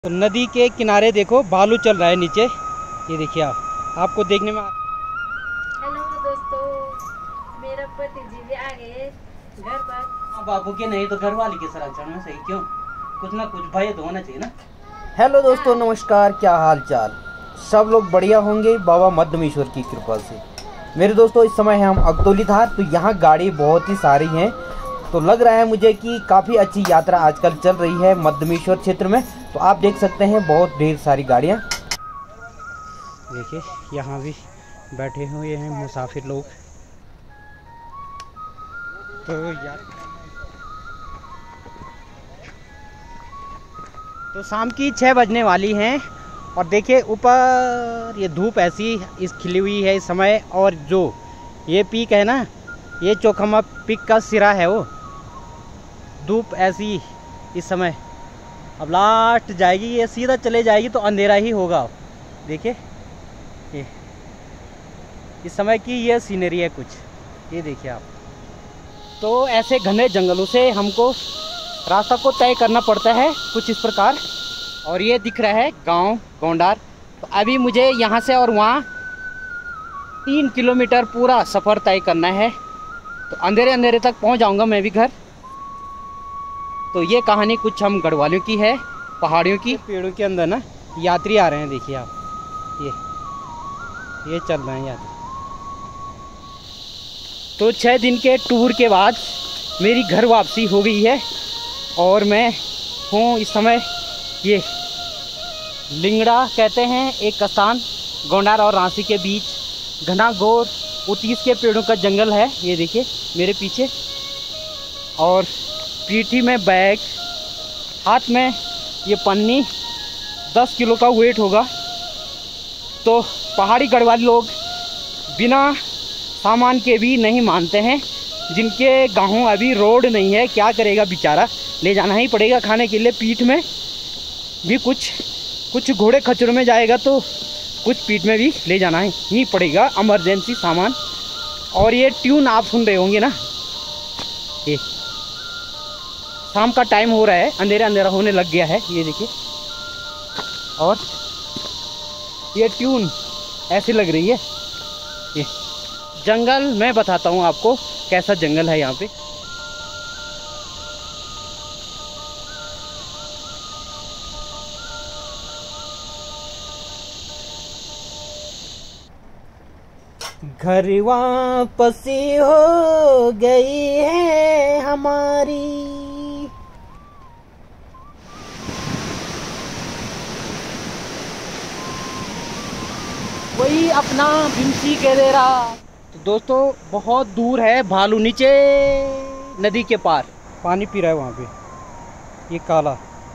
तो नदी के किनारे देखो भालू चल रहा है नीचे। ये देखिए आपको देखने में। हेलो दोस्तों, मेरा पति जी भी आ गए घर पर। बाबू के नहीं तो घर वाले के संरक्षण में सही क्यों, कुछ ना कुछ भय तो होना चाहिए ना। हेलो दोस्तों, नमस्कार, क्या हाल चाल। सब लोग बढ़िया होंगे बाबा मध्यमेश्वर की कृपा से। मेरे दोस्तों, इस समय हम अगतौली धार, तो यहाँ गाड़ी बहुत ही सारी हैं, तो लग रहा है मुझे कि काफ़ी अच्छी यात्रा आजकल चल रही है मध्यमेश्वर क्षेत्र में। तो आप देख सकते हैं बहुत ढेर सारी गाड़ियाँ। देखिए यहाँ भी बैठे हुए हैं मुसाफिर लोग। तो शाम की 6 बजने वाली हैं और देखिए ऊपर ये धूप ऐसी इस खिली हुई है इस समय। और जो ये पीक है ना, ये चौखमा पीक का सिरा है। वो धूप ऐसी इस समय अब लास्ट जाएगी, ये सीधा चले जाएगी तो अंधेरा ही होगा। देखिए ये इस समय की ये सीनरी है कुछ, ये देखिए आप। तो ऐसे घने जंगलों से हमको रास्ता को तय करना पड़ता है कुछ इस प्रकार। और ये दिख रहा है गांव गोंडार। तो अभी मुझे यहाँ से और वहाँ 3 किलोमीटर पूरा सफ़र तय करना है। तो अंधेरे अंधेरे तक पहुँच जाऊँगा मैं भी घर। तो ये कहानी कुछ हम गढ़वालियों की है, पहाड़ियों की। पेड़ों के अंदर ना यात्री आ रहे हैं, देखिए आप। ये चल रहे हैं यात्री। तो 6 दिन के टूर के बाद मेरी घर वापसी हो गई है और मैं हूँ इस समय ये लिंगड़ा कहते हैं एक स्थान, गोंडार और रांसी के बीच घना घोर 29 के पेड़ों का जंगल है। ये देखिए मेरे पीछे, और पीठी में बैग, हाथ में ये पन्नी, 10 किलो का वेट होगा। तो पहाड़ी गढ़वाली लोग बिना सामान के भी नहीं मानते हैं। जिनके गाँव अभी रोड नहीं है, क्या करेगा बेचारा, ले जाना ही पड़ेगा खाने के लिए। पीठ में भी कुछ घोड़े खच्चरों में जाएगा तो कुछ पीठ में भी ले जाना ही पड़ेगा, इमरजेंसी सामान। और ये ट्यून आप सुन रहे होंगे ना, ये शाम का टाइम हो रहा है, अंधेरा अंधेरा होने लग गया है, ये देखिए। और ये ट्यून ऐसी लग रही है। ये जंगल मैं बताता हूँ आपको कैसा जंगल है यहाँ पे। घर वापसी हो गई है हमारी। वही अपना बिमसी कह दे रहा। तो दोस्तों बहुत दूर है भालू, नीचे नदी के पार पानी पी रहा है वहाँ पे, ये काला।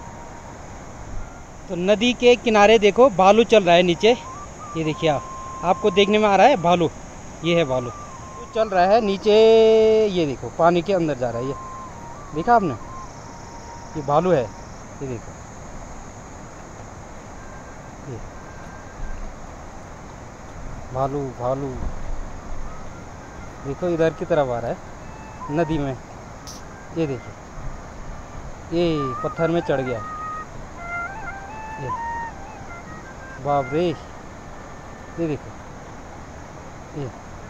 तो नदी के किनारे देखो भालू चल रहा है नीचे। ये देखिए आपको देखने में आ रहा है भालू, ये है भालू चल रहा है नीचे। ये देखो पानी के अंदर जा रहा है, ये देखा आपने, ये भालू है। ये देखो ये भालू देखो इधर की तरफ आ रहा है नदी में। ये देखिए ये पत्थर में चढ़ गया, ये बाप रे। ये देखो ये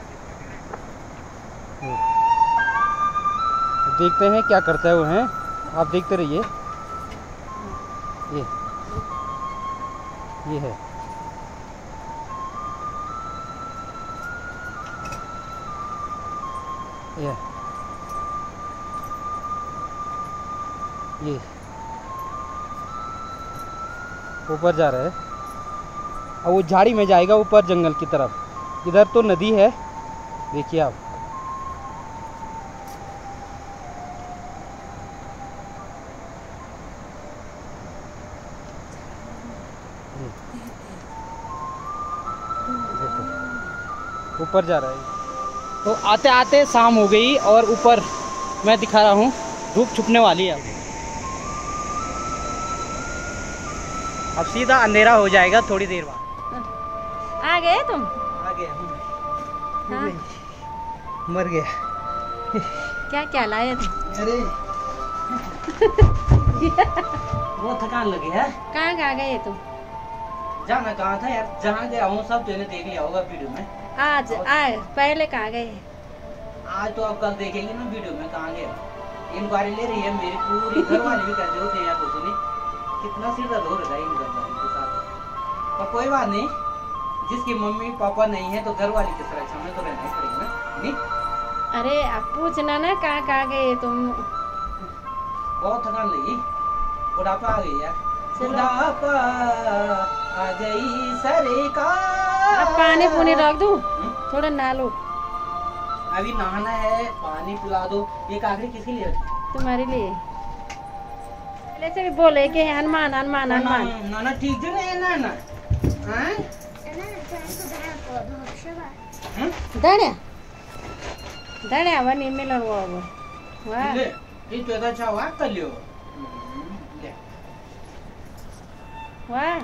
देखते हैं क्या करता है वो, हैं आप देखते रहिए। ये है ये ऊपर जा रहा है और वो झाड़ी में जाएगा ऊपर जंगल की तरफ। इधर तो नदी है, देखिए आप। देखो ऊपर जा रहा है। तो आते आते शाम हो गई और ऊपर मैं दिखा रहा हूँ धूप छुपने वाली है। अब सीधा अंधेरा हो जाएगा थोड़ी देर बाद। आ गए तुम? आ गया हूँ। हाँ? मर गया। क्या क्या लाए थे? अरे बहुत थकान लगी है। कहाँ गए तुम? जाना कहाँ था यार, जहाँ गया हूँ सब तूने देख लिया होगा वीडियो में। आज पहले कहाँ गए? आज तो अब कल देखेंगे ना वीडियो में कहाँ गया। इंक्वायरी ले रही है मेरी पूरी, घर वाले भी कहते होते हैं यार तो सुनी कितना सिर दर्द हो रहा है इन घर वालों के साथ। पर कोई बात नहीं, जिसकी मम्मी पापा नहीं है तो घर वाली की सुरक्षा में तो रहना ही पड़ेगा ना। नहीं अरे आप पूछना ना कहाँ गए तुम? बहुत थकान लगी, बुढ़ापा आ गई यार, चलो। बुढ़ापा आ गई सरकार। अब पानी पुनी रख दूं? थोड़ा नालो। अभी नहाना है, पानी पिला दो। ये काकड़ी किसके लिए? तुम्हारे लिए। पहले से भी बोले कि हनुमान हनुमान हनुमान। नाना ठीक जो नहीं है नाना। हैं? धन्या धन्या बनी मिलन वो अब। वाह ले, ये तो अच्छा हुआ कर लियो। ले। वाह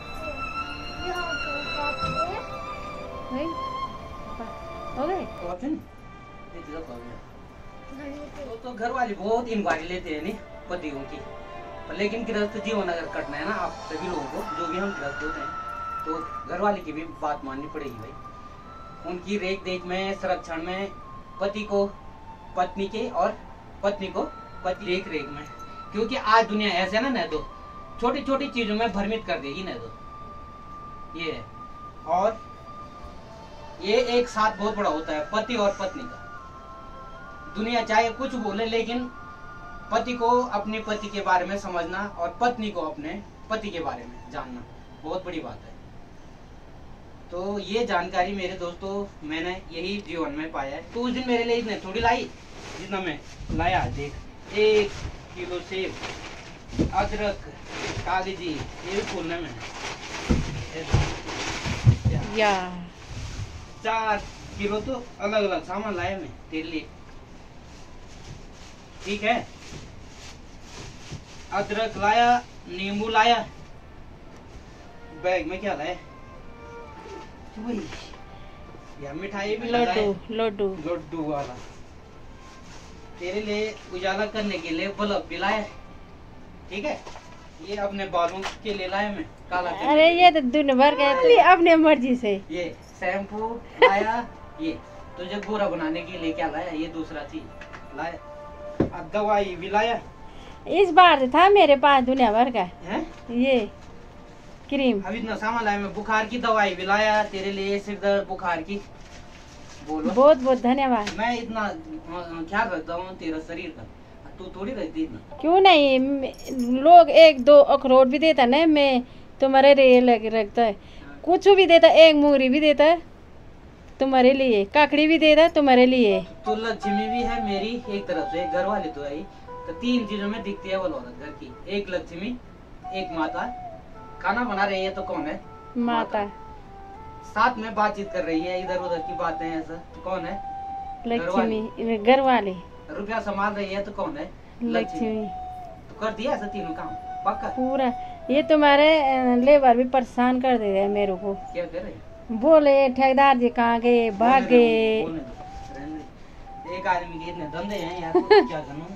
वही, हो गए। कॉफी? ये तो हो गया। तो घर वाले बहुत इंक्वायरी लेते हैं नहीं पतियों की, लेकिन गृहस्थ जीवन अगर कटना है ना आप सभी लोगों को, जो भी हम गृहस्थ होते हैं, तो घर वाले की भी बात माननी पड़ेगी भाई। उनकी रेख देख में, संरक्षण में, पति को पत्नी के और पत्नी को पति रेख में, क्योंकि आज दुनिया ऐसे है ना तो छोटी छोटी चीजों में भ्रमित कर देगी ना तो ये है। और ये एक साथ बहुत बड़ा होता है पति और पत्नी का। दुनिया चाहे कुछ बोले, लेकिन पति को अपने पति के बारे में समझना और पत्नी को अपने पति के बारे में जानना बहुत बड़ी बात है। तो ये जानकारी मेरे दोस्तों मैंने यही जीवन में पाया है। तो उस दिन मेरे लिए इतने थोड़ी लाई जितना मैं लाया। देख, 1 किलो सेब, अदरक, कागजी, ये भी खोलने में या 4 किलो तो अलग अलग सामान लाया मैं तेरे लिए, ठीक है। अदरक लाया, नींबू लाया, बैग में क्या लाया, या मिठाई भी लड्डू वाला तेरे लिए उजाला करने के लिए बल्ब भी लाया, ठीक है। ये अपने बालों के लिए लाया मैं काला। अरे ये तो दिन भर गए अपने मर्जी से। ये शैम्पू लाया, ये तुझे गोरा बनाने के लिए क्या लाया, ये दूसरा चीज लाया। अब दवाई भी लाया। इस बार था मेरे पास दुनिया भर का है ये क्रीम। अब इतना सामान लाया मैं। बुखार की दवाई भी लाया तेरे लिए, सिर दर्द बुखार की। बोलो बहुत बहुत धन्यवाद। मैं इतना ख्याल रखता हूँ तेरा शरीर का, तू थोड़ी रखती इतना। क्यों नहीं, लोग 1-2 अखरोट भी देता ना, मैं तुम्हारे लिए लग रखता है। कुछ भी देता, 1 मूंगरी भी देता है तुम्हारे लिए, काकड़ी भी देता है तुम्हारे लिए। तो लक्ष्मी भी है मेरी एक तरफ से, घर वाले तो है। तो 3 चीजों में दिखती है वो औरत घर की, एक लक्ष्मी, एक माता। खाना बना रही है तो कौन है? माता। साथ में बातचीत कर रही है, इधर उधर की बातें ऐसा तो कौन है? लक्ष्मी। घर वाले। रुपया संभाल रही है तो कौन है? लक्ष्मी। तो कर दिया ऐसा तीनों काम पक्का पूरा। ये तुम्हारे लेबर भी परेशान कर दे रहे मेरे को। क्या कर रहे? बोले ठेकेदार जी कहाँ गए, भाग गए। एक आदमी के इतने धंधे हैं यार, तो क्या करूं।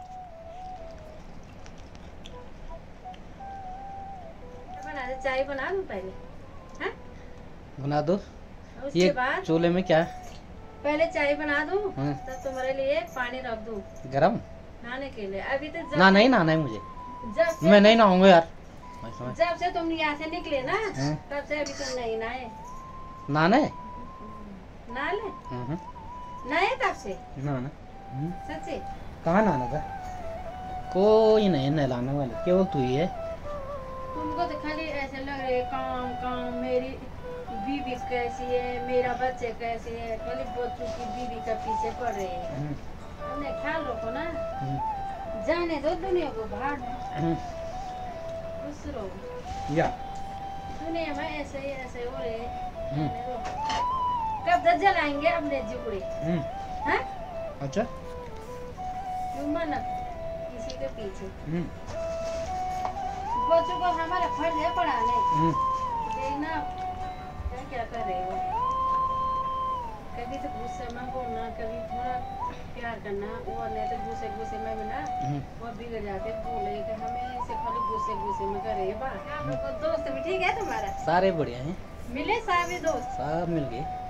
चाय बना दूं पहले? हाँ? बना दो। उसके बाद चूल्हे में क्या? पहले चाय बना दूं, हाँ। तब तुम्हारे लिए पानी रख दूं गरम नहाने के लिए। अभी तो ना नहीं नहाना है मुझे, मैं नहीं नहाऊंगा यार। जब से तुम यहाँ से निकले ना, हाँ। तब से अभी तुम नहीं नहाए। नहाना है? नहा ले। नहाए तब से? नहाना सच्ची? कहाँ नहाना था? कोई नहीं नहलाने वाले, केवल तू ही है। तुमको तो खाली ऐसे लग रहे काम काम। मेरी बीवी कैसी है, मेरा बच्चे कैसे है, खाली बच्चों की बीवी का पीछे पड़ रहे हैं। अपने ख्याल रखो ना, जाने दो दुनिया को बाहर में, खुश रहो। या दुनिया में ऐसे हो रहे हैं। कब तक जलाएंगे अपने जुगड़े? हैं? अच्छा क्यों मना किसी के पीछे? बच्चों को हमारा फर्ज है पढ़ाने। देखना क्या क्या कर रहे हो, कभी तो गुस्से में बोलना, कभी थोड़ा प्यार करना, वो नहीं तो गुस्से में भी ना वो बिगड़ जाते, बोले कि हमें ऐसे खाली गुस्से में करे बा। दोस्त भी ठीक है तुम्हारा? सारे बढ़िया हैं, मिले सारे दोस्त? सब मिल गए।